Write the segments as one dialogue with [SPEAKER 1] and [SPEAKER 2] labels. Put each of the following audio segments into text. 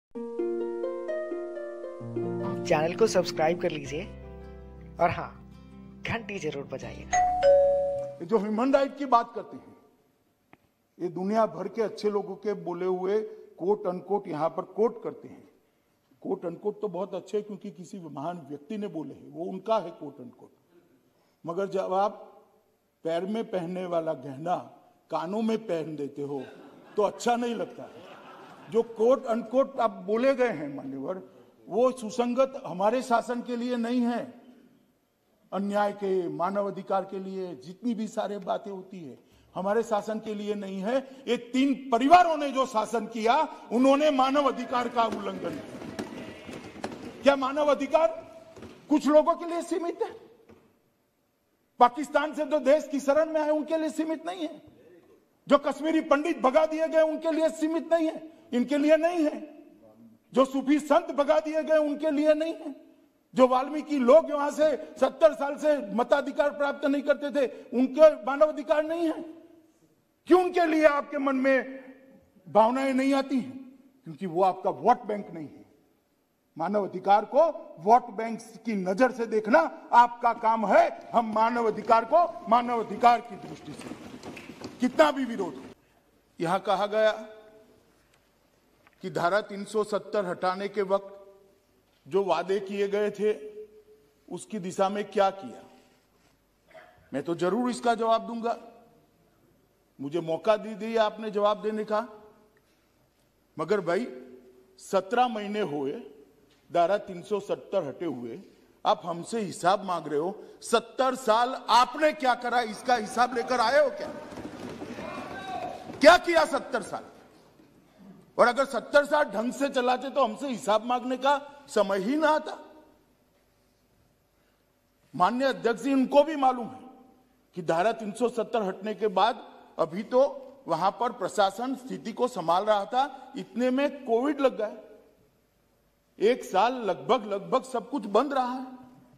[SPEAKER 1] Channel को subscribe कर लीजिए और हाँ, घंटी जरूर बजाइएगा।
[SPEAKER 2] जो ह्यूमन राइट की बात करते हैं, ये दुनिया भर के अच्छे लोगों के बोले हुए कोट अनकोट यहाँ पर कोट करते हैं। कोट अनकोट तो बहुत अच्छे हैं क्योंकि किसी महान व्यक्ति ने बोले हैं, वो उनका है कोट अनकोट। मगर जब आप पैर में पहनने वाला गहना कानों में पहन देते हो तो अच्छा नहीं लगता है। जो कोट अनकोट आप बोले गए हैं मान्यवर, वो सुसंगत हमारे शासन के लिए नहीं है। अन्याय के, मानव अधिकार के लिए जितनी भी सारे बातें होती है, हमारे शासन के लिए नहीं है। ये 3 परिवारों ने जो शासन किया, उन्होंने मानव अधिकार का उल्लंघन किया। क्या मानव अधिकार कुछ लोगों के लिए सीमित है? पाकिस्तान से जो देश की शरण में आए उनके लिए सीमित नहीं है। जो कश्मीरी पंडित भगा दिए गए उनके लिए सीमित नहीं है, इनके लिए नहीं है। जो सूफी संत भगा दिए गए उनके लिए नहीं है। जो वाल्मीकि लोग वहां से 70 साल से मताधिकार प्राप्त नहीं करते थे, उनके मानव अधिकार नहीं है। क्यों उनके लिए आपके मन में भावनाएं नहीं आती हैं? क्योंकि वो आपका वोट बैंक नहीं है। मानव अधिकार को वोट बैंक की नजर से देखना आपका काम है। हम मानव अधिकार को मानव अधिकार की दृष्टि से, कितना भी विरोध हो। यहां कहा गया कि धारा 370 हटाने के वक्त जो वादे किए गए थे उसकी दिशा में क्या किया। मैं तो जरूर इसका जवाब दूंगा। मुझे मौका दीजिए आपने जवाब देने का। मगर भाई 17 महीने हुए धारा 370 हटे हुए, आप हमसे हिसाब मांग रहे हो। 70 साल आपने क्या करा, इसका हिसाब लेकर आए हो क्या किया 70 साल? और अगर 70 साल ढंग से चलाते तो हमसे हिसाब मांगने का समय ही ना आता। माननीय अध्यक्ष जी, उनको भी मालूम है कि धारा 370 हटने के बाद अभी तो वहां पर प्रशासन स्थिति को संभाल रहा था, इतने में कोविड लग गया। 1 साल लगभग सब कुछ बंद रहा है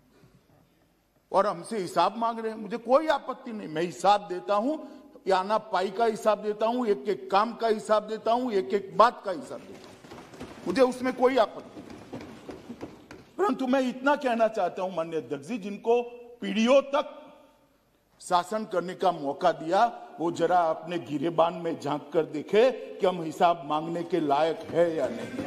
[SPEAKER 2] और हमसे हिसाब मांग रहे हैं। मुझे कोई आपत्ति नहीं, मैं हिसाब देता हूं, आना पाई का हिसाब देता हूं, एक एक काम का हिसाब देता हूं, एक एक बात का हिसाब देता हूं, मुझे उसमें कोई आपत्ति नहीं। परंतु मैं इतना कहना चाहता हूं माननीय अध्यक्ष जी, जिनको पीढ़ियों तक शासन करने का मौका दिया, वो जरा अपने गिरेबान में झांक कर देखे कि हम हिसाब मांगने के लायक है या नहीं।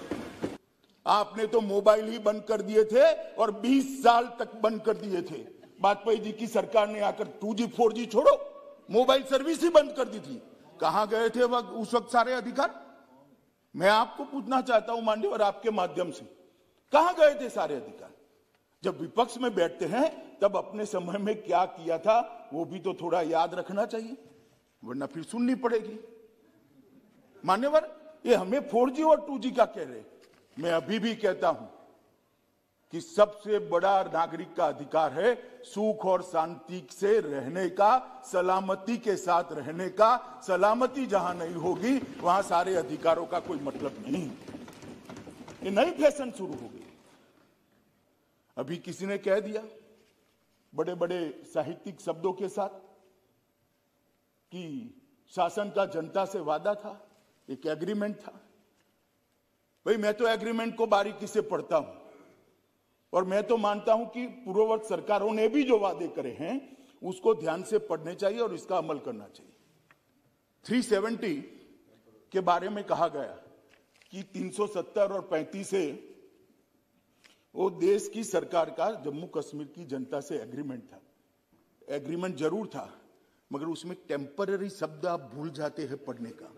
[SPEAKER 2] आपने तो मोबाइल ही बंद कर दिए थे और 20 साल तक बंद कर दिए थे। वाजपेयी जी की सरकार ने आकर 2G 4G छोड़ो, मोबाइल सर्विस ही बंद कर दी थी। कहां गए थे उस वक्त सारे अधिकार? मैं आपको पूछना चाहता हूं माननीय, आपके माध्यम से, कहां गए थे सारे अधिकार? जब विपक्ष में बैठते हैं तब अपने समय में क्या किया था वो भी तो थोड़ा याद रखना चाहिए, वरना फिर सुननी पड़ेगी। मान्यवर, ये हमें 4G और 2G का कह रहे, मैं अभी भी कहता हूं कि सबसे बड़ा नागरिक का अधिकार है सुख और शांति से रहने का, सलामती के साथ रहने का। सलामती जहां नहीं होगी वहां सारे अधिकारों का कोई मतलब नहीं। ये नई फैशन शुरू हो गई। अभी किसी ने कह दिया बड़े बड़े साहित्यिक शब्दों के साथ कि शासन का जनता से वादा था, एक एग्रीमेंट था। भाई मैं तो एग्रीमेंट को बारीकी से पढ़ता हूं और मैं तो मानता हूं कि पूर्ववर्ती सरकारों ने भी जो वादे करे हैं उसको ध्यान से पढ़ने चाहिए और इसका अमल करना चाहिए। 370 के बारे में कहा गया कि 370 और 35 से वो देश की सरकार का जम्मू कश्मीर की जनता से एग्रीमेंट था। एग्रीमेंट जरूर था, मगर उसमें टेम्पररी शब्द आप भूल जाते हैं पढ़ने का।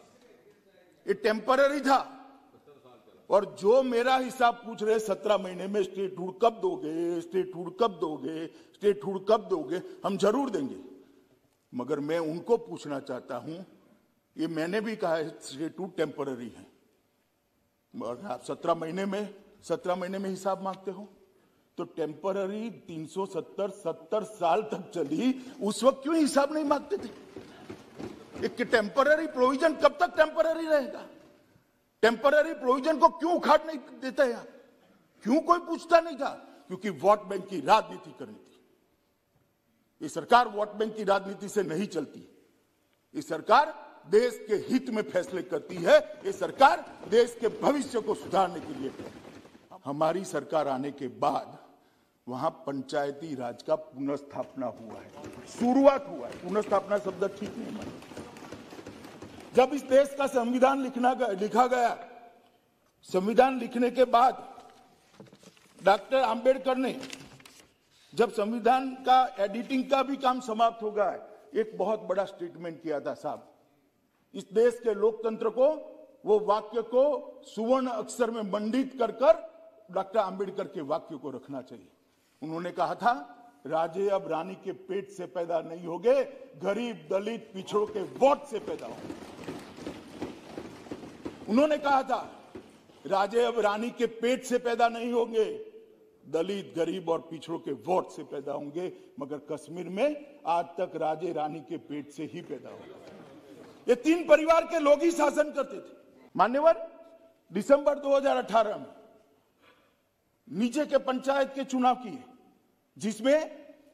[SPEAKER 2] ये टेम्पररी था। और जो मेरा हिसाब पूछ रहे 17 महीने में स्टेटहुड कब दोगे, स्टेटहुड कब दोगे, स्टेटहुड कब दोगे, हम जरूर देंगे। मगर मैं उनको पूछना चाहता हूं, ये मैंने भी कहा है स्टेटहुड टेम्पररी है, मगर आप 17 महीने में हिसाब मांगते हो तो टेम्पररी 370 साल तक चली, उस वक्त क्यों हिसाब नहीं मांगते थे? एक टेम्पररी प्रोविजन कब तक टेम्पररी रहेगा? टेम्पररी प्रोविजन को क्यों उखाड़ नहीं देता यार? क्यों कोई पूछता नहीं था? क्योंकि वोट बैंक की राजनीति करनी थी। ये सरकार वोट बैंक की राजनीति से नहीं चलती। ये सरकार देश के हित में फैसले करती है। ये सरकार देश के भविष्य को सुधारने के लिए हमारी सरकार आने के बाद वहां पंचायती राज का पुनर्स्थापना हुआ है, शुरुआत हुआ है। पुनर्स्थापना शब्द ठीक नहीं माना। जब इस देश का संविधान लिखा गया, संविधान लिखने के बाद डॉक्टर आंबेडकर ने जब संविधान का एडिटिंग का भी काम समाप्त हो गया, एक बहुत बड़ा स्टेटमेंट किया था साहब, इस देश के लोकतंत्र को, वो वाक्य को सुवर्ण अक्षर में मंडित कर डॉक्टर आंबेडकर के वाक्य को रखना चाहिए। उन्होंने कहा था, राजे अब रानी के पेट से पैदा नहीं होंगे, गरीब दलित पिछड़ों के वोट से पैदा होंगे। उन्होंने कहा था, राजे अब रानी के पेट से पैदा नहीं होंगे, दलित गरीब और पिछड़ों के वोट से पैदा होंगे। मगर कश्मीर में आज तक राजे रानी के पेट से ही पैदा होगा। ये तीन परिवार के लोग ही शासन करते थे। मान्यवर, दिसंबर 2018 में नीचे के पंचायत के चुनाव किए, जिसमें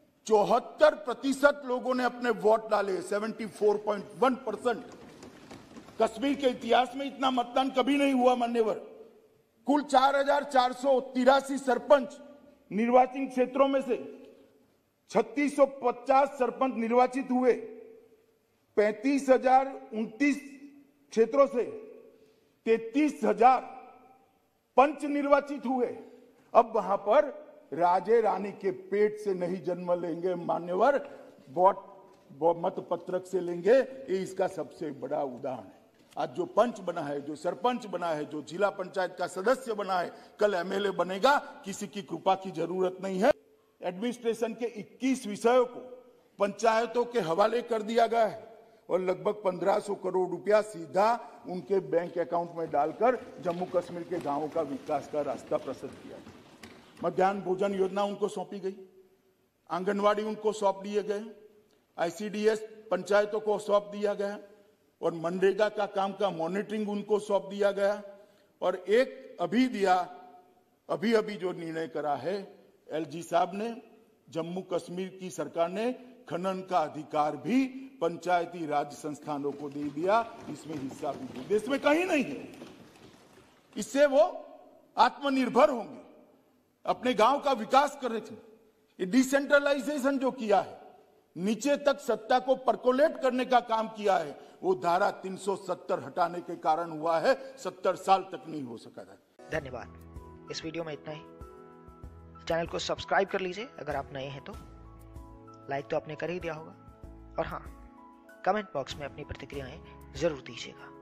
[SPEAKER 2] 74% लोगों ने अपने वोट डाले, 74.1%। कश्मीर के इतिहास में इतना मतदान कभी नहीं हुआ मान्यवर। कुल 4483 सरपंच निर्वाचित क्षेत्रों में से 3650 सरपंच निर्वाचित हुए। 35,029 क्षेत्रों से 33,000 पंच निर्वाचित हुए। अब वहां पर राजे रानी के पेट से नहीं जन्म लेंगे मान्यवर, वोट मत पत्रक से लेंगे। ये इसका सबसे बड़ा उदाहरण है। आज जो पंच बना है, जो सरपंच बना है, जो जिला पंचायत का सदस्य बना है, कल एमएलए बनेगा। किसी की कृपा की जरूरत नहीं है। एडमिनिस्ट्रेशन के 21 विषयों को पंचायतों के हवाले कर दिया गया है और लगभग 1500 करोड़ रुपया सीधा उनके बैंक अकाउंट में डालकर जम्मू कश्मीर के गांवों का विकास का रास्ता प्रशस्त किया। मध्याह्न भोजन योजना उनको सौंपी गई, आंगनवाड़ी उनको सौंप दिए गए, आईसीडीएस पंचायतों को सौंप दिया गया और मनरेगा का काम का मॉनिटरिंग उनको सौंप दिया गया। और एक अभी जो निर्णय करा है एलजी साहब ने, जम्मू कश्मीर की सरकार ने खनन का अधिकार भी पंचायती राज संस्थानों को दे दिया। इसमें हिस्सा भी देश में कहीं नहीं है। इससे वो आत्मनिर्भर होंगे, अपने गांव का विकास कर रहे थे। ये डिसेंट्रलाइजेशन जो किया है, नीचे तक सत्ता को परकोलेट करने का काम किया है, वो धारा 370 हटाने के कारण हुआ है। 70 साल तक नहीं हो सका था।
[SPEAKER 1] धन्यवाद। इस वीडियो में इतना ही। चैनल को सब्सक्राइब कर लीजिए अगर आप नए हैं तो। लाइक तो आपने कर ही दिया होगा। और हाँ, कमेंट बॉक्स में अपनी प्रतिक्रियाएं जरूर दीजिएगा।